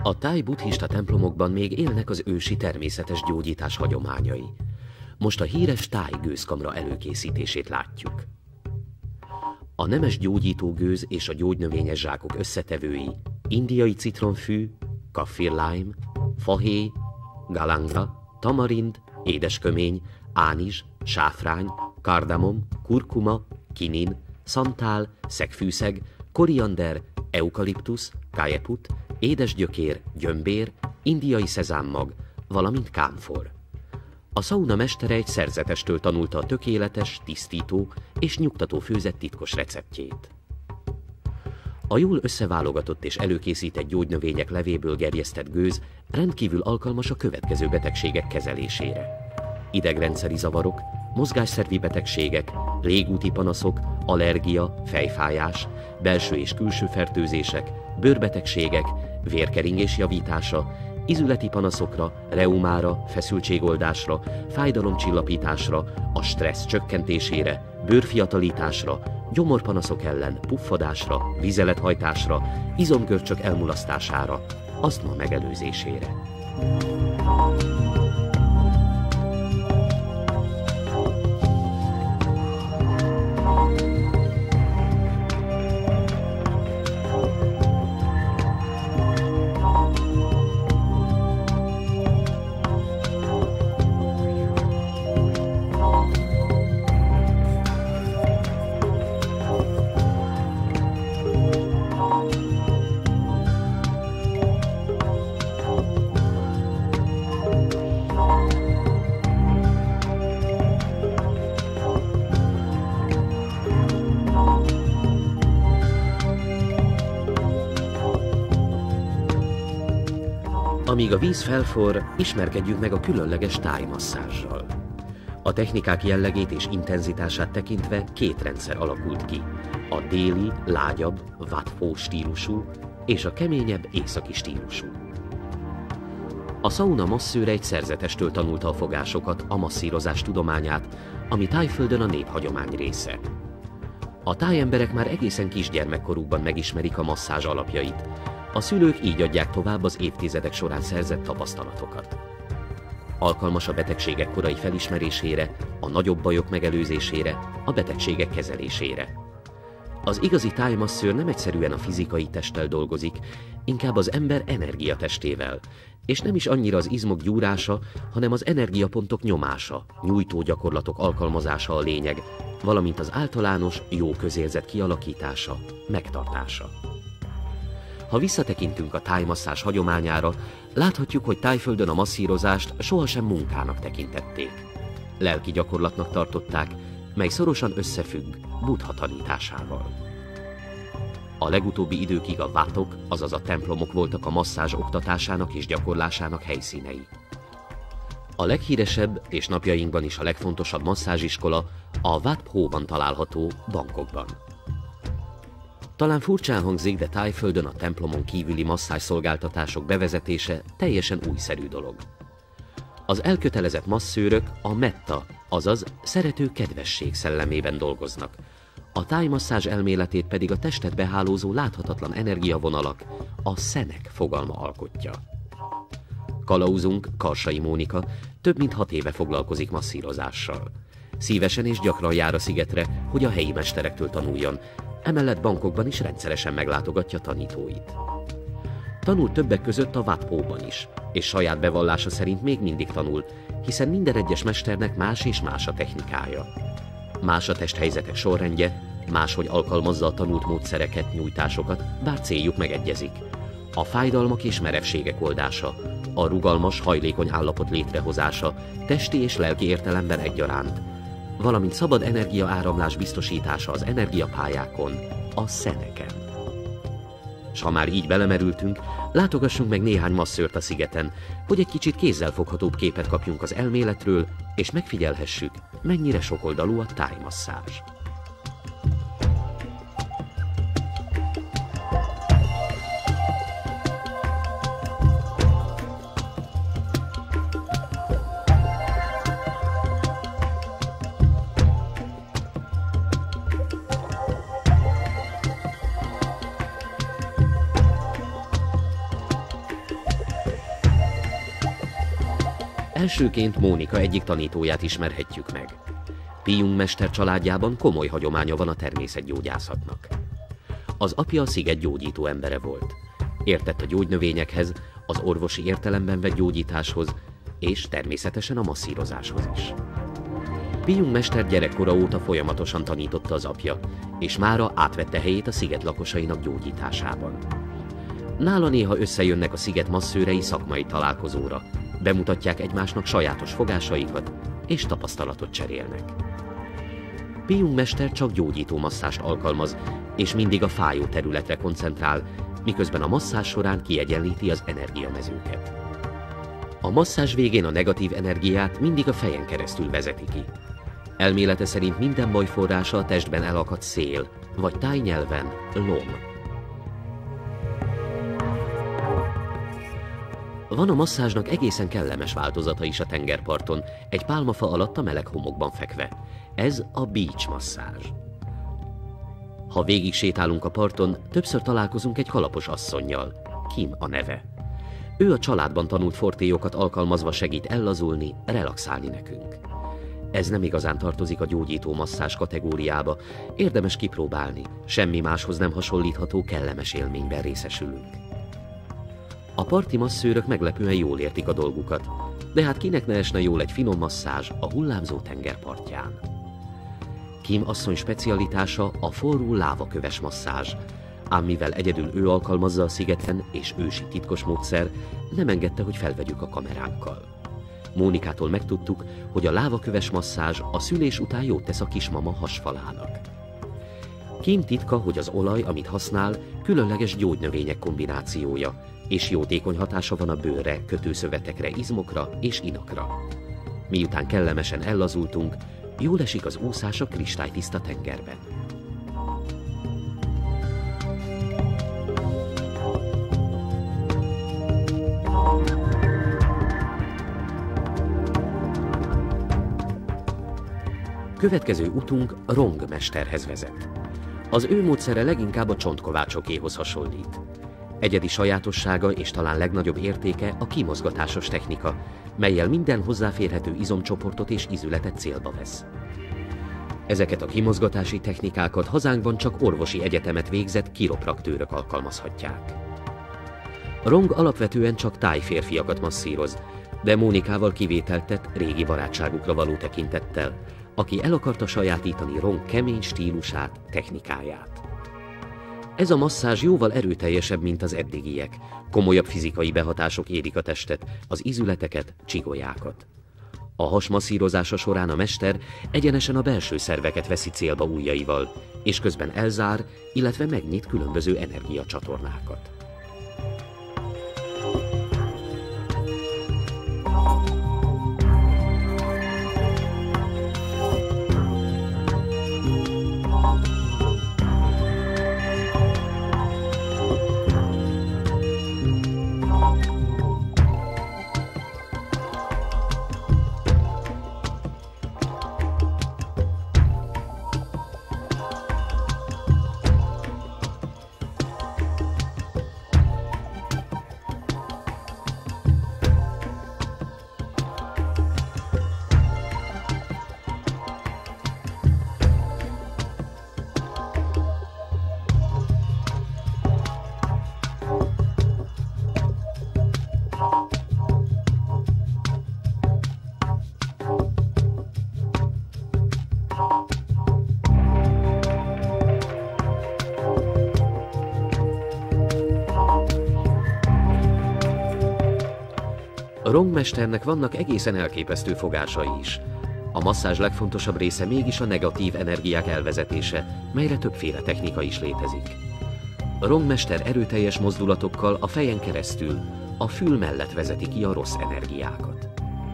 A thai buddhista templomokban még élnek az ősi természetes gyógyítás hagyományai. Most a híres thai gőzkamra előkészítését látjuk. A nemes gyógyítógőz és a gyógynövényes zsákok összetevői indiai citromfű, kaffir lime, fahéj, galangra, tamarind, édeskömény, ánizs, sáfrány, kardamom, kurkuma, kinin, szantál, szegfűszeg, koriander, eukaliptusz, kájeput, édesgyökér, gyömbér, indiai szezámmag, valamint kámfor. A szauna mestere egy szerzetestől tanulta a tökéletes, tisztító és nyugtató főzet titkos receptjét. A jól összeválogatott és előkészített gyógynövények levéből gerjesztett gőz rendkívül alkalmas a következő betegségek kezelésére: idegrendszeri zavarok, mozgásszervi betegségek, légúti panaszok, allergia, fejfájás, belső és külső fertőzések, bőrbetegségek, vérkeringés javítása, izületi panaszokra, reumára, feszültségoldásra, fájdalomcsillapításra, a stressz csökkentésére, bőrfiatalításra, gyomorpanaszok ellen, puffadásra, vizelethajtásra, izomgörcsök elmulasztására, asztma megelőzésére. Amíg a víz felforr, ismerkedjünk meg a különleges thai masszázsal. A technikák jellegét és intenzitását tekintve két rendszer alakult ki: a déli, lágyabb, wat pho stílusú és a keményebb, északi stílusú. A szauna masszőre egy szerzetestől tanulta a fogásokat, a masszírozás tudományát, ami Thaiföldön a néphagyomány része. A thai emberek már egészen kisgyermekkorukban megismerik a masszázs alapjait. A szülők így adják tovább az évtizedek során szerzett tapasztalatokat. Alkalmas a betegségek korai felismerésére, a nagyobb bajok megelőzésére, a betegségek kezelésére. Az igazi thai masszőr nem egyszerűen a fizikai testtel dolgozik, inkább az ember energiatestével, és nem is annyira az izmok gyúrása, hanem az energiapontok nyomása, nyújtó gyakorlatok alkalmazása a lényeg, valamint az általános jó közérzet kialakítása, megtartása. Ha visszatekintünk a thai masszázs hagyományára, láthatjuk, hogy Thaiföldön a masszírozást sohasem munkának tekintették. Lelki gyakorlatnak tartották, mely szorosan összefügg Buddha tanításával. A legutóbbi időkig a vátok, azaz a templomok voltak a masszázs oktatásának és gyakorlásának helyszínei. A leghíresebb és napjainkban is a legfontosabb masszázsiskola a Wat Pho-ban található Bangkokban. Talán furcsán hangzik, de Thaiföldön a templomon kívüli masszázs szolgáltatások bevezetése teljesen újszerű dolog. Az elkötelezett masszőrök a metta, azaz szerető kedvesség szellemében dolgoznak. A thai masszázs elméletét pedig a testet behálózó láthatatlan energiavonalak, a szenek fogalma alkotja. Kalauzunk, Karsai Monika több mint 6 éve foglalkozik masszírozással. Szívesen és gyakran jár a szigetre, hogy a helyi mesterektől tanuljon, emellett Bangkokban is rendszeresen meglátogatja tanítóit. Tanul többek között a Wat Pho-ban is, és saját bevallása szerint még mindig tanul, hiszen minden egyes mesternek más és más a technikája. Más a testhelyzetek sorrendje, máshogy alkalmazza a tanult módszereket, nyújtásokat, bár céljuk megegyezik. A fájdalmak és merevségek oldása, a rugalmas, hajlékony állapot létrehozása, testi és lelki értelemben egyaránt, valamint szabad energiaáramlás biztosítása az energiapályákon, a szeneken. S ha már így belemerültünk, látogassunk meg néhány masszört a szigeten, hogy egy kicsit kézzelfoghatóbb képet kapjunk az elméletről, és megfigyelhessük, mennyire sokoldalú a thai masszázs. Elsőként Monika egyik tanítóját ismerhetjük meg. Pijung mester családjában komoly hagyománya van a természetgyógyászatnak. Az apja a sziget gyógyító embere volt. Értett a gyógynövényekhez, az orvosi értelemben vett gyógyításhoz, és természetesen a masszírozáshoz is. Pijung mester gyerekkora óta folyamatosan tanította az apja, és mára átvette helyét a sziget lakosainak gyógyításában. Nála néha összejönnek a sziget masszőrei szakmai találkozóra, bemutatják egymásnak sajátos fogásaikat, és tapasztalatot cserélnek. Pijung mester csak gyógyító masszást alkalmaz, és mindig a fájó területre koncentrál, miközben a masszázs során kiegyenlíti az energiamezőket. A masszázs végén a negatív energiát mindig a fejen keresztül vezeti ki. Elmélete szerint minden baj forrása a testben elakadt szél, vagy tájnyelven lom. Van a masszázsnak egészen kellemes változata is a tengerparton, egy pálmafa alatt a meleg homokban fekve. Ez a beach masszázs. Ha végig sétálunk a parton, többször találkozunk egy kalapos asszonnyal. Kim a neve. Ő a családban tanult fortéjokat alkalmazva segít ellazulni, relaxálni nekünk. Ez nem igazán tartozik a gyógyító masszázs kategóriába, érdemes kipróbálni, semmi máshoz nem hasonlítható kellemes élményben részesülünk. A parti masszőrök meglepően jól értik a dolgukat, de hát kinek ne esne jól egy finom masszázs a hullámzó tengerpartján. Kim asszony specialitása a forró lávaköves masszázs, ám mivel egyedül ő alkalmazza a szigeten és ősi titkos módszer, nem engedte, hogy felvegyük a kameránkkal. Mónikától megtudtuk, hogy a lávaköves masszázs a szülés után jót tesz a kismama hasfalának. Kim titka, hogy az olaj, amit használ, különleges gyógynövények kombinációja, és jótékony hatása van a bőrre, kötőszövetekre, izmokra és inakra. Miután kellemesen ellazultunk, jól esik az úszás a kristálytiszta tengerben. Következő utunk Rong mesterhez vezet. Az ő módszere leginkább a csontkovácsokéhoz hasonlít. Egyedi sajátossága és talán legnagyobb értéke a kimozgatásos technika, mellyel minden hozzáférhető izomcsoportot és ízületet célba vesz. Ezeket a kimozgatási technikákat hazánkban csak orvosi egyetemet végzett chiropraktőrök alkalmazhatják. Rong alapvetően csak táj férfiakat masszíroz, de Mónikával kivételt tett régi barátságukra való tekintettel, aki el akarta sajátítani Rong kemény stílusát, technikáját. Ez a masszázs jóval erőteljesebb, mint az eddigiek. Komolyabb fizikai behatások érik a testet, az ízületeket, csigolyákat. A has masszírozása során a mester egyenesen a belső szerveket veszi célba ujjaival, és közben elzár, illetve megnyit különböző energiacsatornákat. Rong mesternek vannak egészen elképesztő fogásai is. A masszázs legfontosabb része mégis a negatív energiák elvezetése, melyre többféle technika is létezik. Rong mester erőteljes mozdulatokkal a fejen keresztül, a fül mellett vezeti ki a rossz energiákat.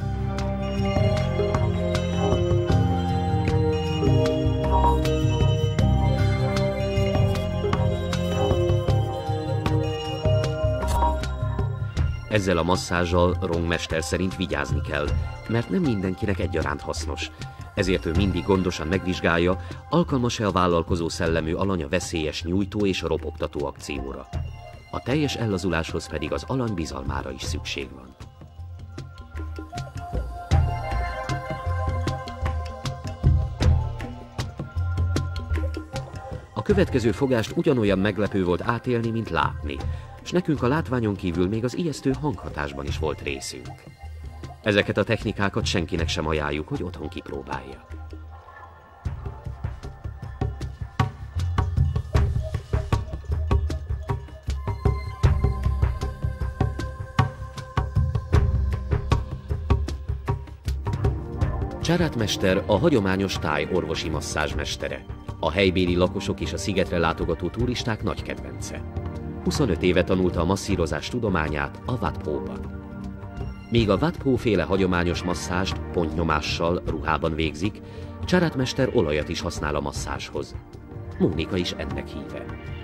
Ezzel a masszázsal Rong mester szerint vigyázni kell, mert nem mindenkinek egyaránt hasznos. Ezért ő mindig gondosan megvizsgálja, alkalmas-e a vállalkozó szellemű alany a veszélyes nyújtó és ropogtató akcióra. A teljes ellazuláshoz pedig az alany bizalmára is szükség van. következő fogást ugyanolyan meglepő volt átélni, mint látni, s nekünk a látványon kívül még az ijesztő hanghatásban is volt részünk. Ezeket a technikákat senkinek sem ajánljuk, hogy otthon kipróbálja. Charat mester a hagyományos táj orvosi masszázs mestere. A helybéli lakosok és a szigetre látogató turisták nagy kedvence. 25 éve tanulta a masszírozás tudományát a Wat Po-ban. Míg a Wat Po-féle hagyományos masszázst pontnyomással, ruhában végzik, Charat mester olajat is használ a masszázshoz. Monika is ennek híve.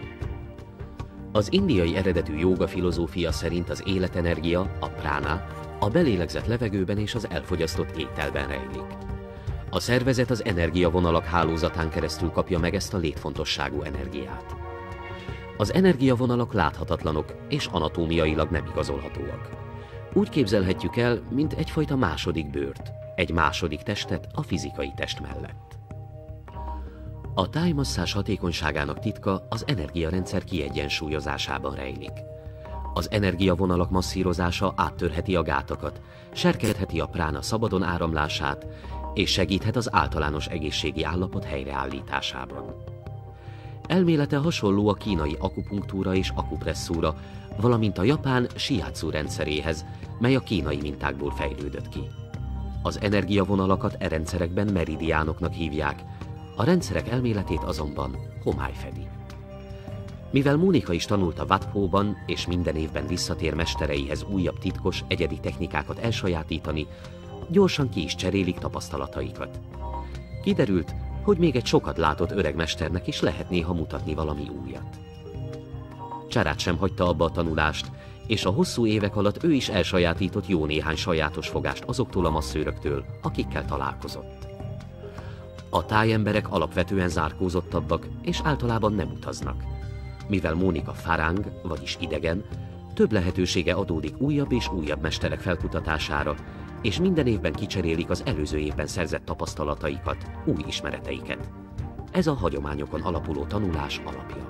Az indiai eredetű jóga filozófia szerint az életenergia, a prána, a belélegzett levegőben és az elfogyasztott ételben rejlik. A szervezet az energiavonalak hálózatán keresztül kapja meg ezt a létfontosságú energiát. Az energiavonalak láthatatlanok és anatómiailag nem igazolhatóak. Úgy képzelhetjük el, mint egyfajta második bőrt, egy második testet a fizikai test mellett. A tájmasszázs hatékonyságának titka az energiarendszer kiegyensúlyozásában rejlik. Az energiavonalak masszírozása áttörheti a gátakat, serkedheti a prána szabadon áramlását, és segíthet az általános egészségi állapot helyreállításában. Elmélete hasonló a kínai akupunktúra és akupresszúra, valamint a japán shiatsu rendszeréhez, mely a kínai mintákból fejlődött ki. Az energiavonalakat e rendszerekben meridiánoknak hívják, a rendszerek elméletét azonban homály fedi. Mivel Monika is tanult a Wat Po-ban, és minden évben visszatér mestereihez újabb titkos, egyedi technikákat elsajátítani, gyorsan ki is cserélik tapasztalataikat. Kiderült, hogy még egy sokat látott öreg mesternek is lehet néha mutatni valami újat. Charat sem hagyta abba a tanulást, és a hosszú évek alatt ő is elsajátított jó néhány sajátos fogást azoktól a masszőröktől, akikkel találkozott. A tájemberek alapvetően zárkózottabbak, és általában nem utaznak. Mivel Monika farang, vagyis idegen, több lehetősége adódik újabb és újabb mesterek felkutatására, és minden évben kicserélik az előző évben szerzett tapasztalataikat, új ismereteiket. Ez a hagyományokon alapuló tanulás alapja.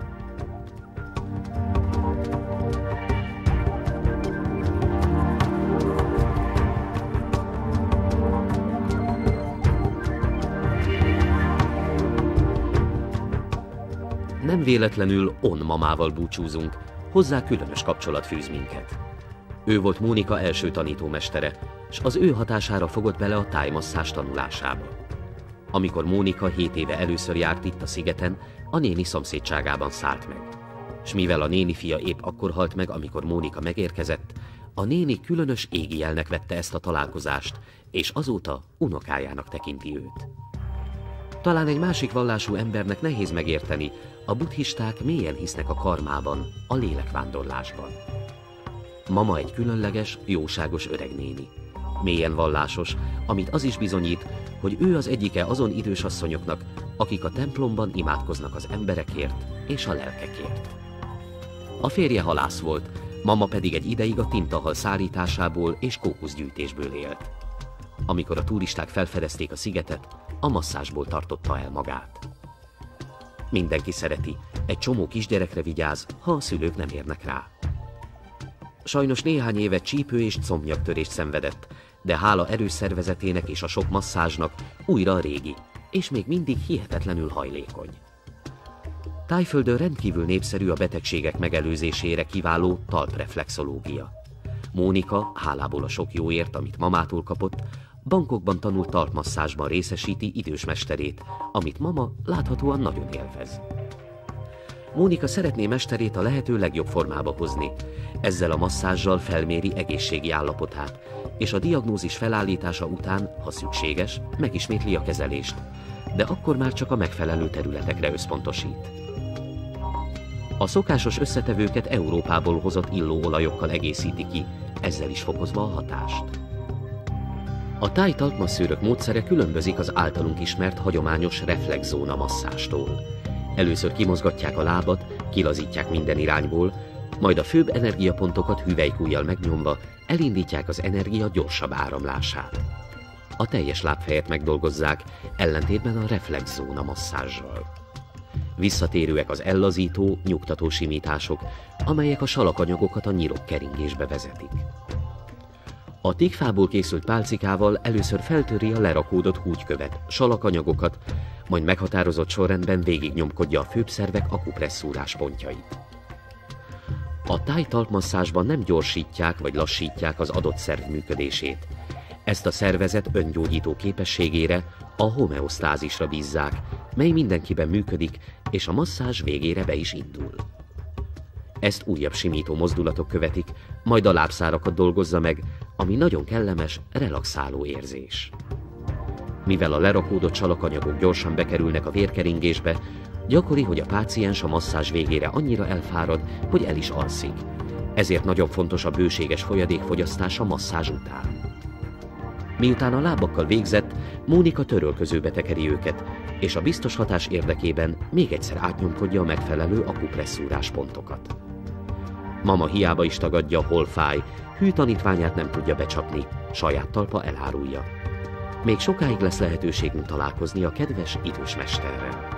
Nem véletlenül On mamával búcsúzunk, hozzá különös kapcsolat fűz minket. Ő volt Monika első tanítómestere, s az ő hatására fogott bele a tájmasszázs tanulásába. Amikor Monika 7 éve először járt itt a szigeten, a néni szomszédságában szállt meg. S mivel a néni fia épp akkor halt meg, amikor Monika megérkezett, a néni különös égi jelnek vette ezt a találkozást, és azóta unokájának tekinti őt. Talán egy másik vallású embernek nehéz megérteni, a buddhisták mélyen hisznek a karmában, a lélekvándorlásban. Mama egy különleges, jóságos öreg néni. Mélyen vallásos, amit az is bizonyít, hogy ő az egyike azon idős asszonyoknak, akik a templomban imádkoznak az emberekért és a lelkekért. A férje halász volt, mama pedig egy ideig a tintahal szállításából és kókuszgyűjtésből élt. Amikor a turisták felfedezték a szigetet, a masszázsból tartotta el magát. Mindenki szereti, egy csomó kisgyerekre vigyáz, ha a szülők nem érnek rá. Sajnos néhány éve csípő és combnyaktörést szenvedett, de hála erős szervezetének és a sok masszázsnak újra a régi, és még mindig hihetetlenül hajlékony. Tájföldön rendkívül népszerű a betegségek megelőzésére kiváló talpreflexológia. Monika, hálából a sok jóért, amit mamától kapott, Bangkokban tanult talpmasszázsban részesíti idős mesterét, amit mama láthatóan nagyon élvez. Monika szeretné mesterét a lehető legjobb formába hozni. Ezzel a masszázsal felméri egészségi állapotát, és a diagnózis felállítása után, ha szükséges, megismétli a kezelést, de akkor már csak a megfelelő területekre összpontosít. A szokásos összetevőket Európából hozott illóolajokkal egészíti ki, ezzel is fokozva a hatást. A táj talpmasszőrök módszere különbözik az általunk ismert hagyományos reflexzóna masszástól. Először kimozgatják a lábat, kilazítják minden irányból, majd a főbb energiapontokat hüvelykujjal megnyomva elindítják az energia gyorsabb áramlását. A teljes lábfejet megdolgozzák, ellentétben a reflexzóna masszázsral. Visszatérőek az ellazító, nyugtató simítások, amelyek a salakanyagokat a nyirokkeringésbe vezetik. A tikfából készült pálcikával először feltöri a lerakódott húgykövet, salakanyagokat, majd meghatározott sorrendben végignyomkodja a főbb szervek akupresszúrás pontjait. A thai talpmasszázsban nem gyorsítják vagy lassítják az adott szerv működését. Ezt a szervezet öngyógyító képességére, a homeosztázisra bízzák, mely mindenkiben működik, és a masszázs végére be is indul. Ezt újabb simító mozdulatok követik, majd a lábszárakat dolgozza meg, ami nagyon kellemes, relaxáló érzés. Mivel a lerakódott salakanyagok gyorsan bekerülnek a vérkeringésbe, gyakori, hogy a páciens a masszázs végére annyira elfárad, hogy el is alszik. Ezért nagyon fontos a bőséges folyadékfogyasztás a masszázs után. Miután a lábakkal végzett, Monika törölközőbe tekeri őket, és a biztos hatás érdekében még egyszer átnyomkodja a megfelelő akupresszúrás pontokat. Mama hiába is tagadja, hol fáj, hű tanítványát nem tudja becsapni, saját talpa elárulja. Még sokáig lesz lehetőségünk találkozni a kedves idős mesterrel.